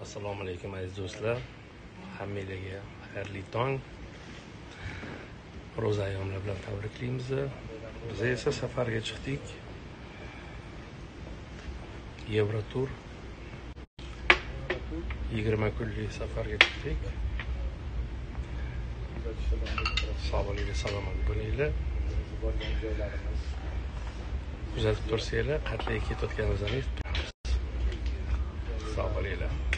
Assalomu alaykum aziz do'stlar. Hammanglarga xayrli tong. Ro'za ayyomlar bilan tabriklaymiz. Biz esa safarga chiqdik. Yevrotur 20 kunlik safarga chiqdik. Sog' bo'linglar, salomat bo'linglar. Kuzatib tursanglar, qat'iy ketayotganimizni sog' bo'linglar.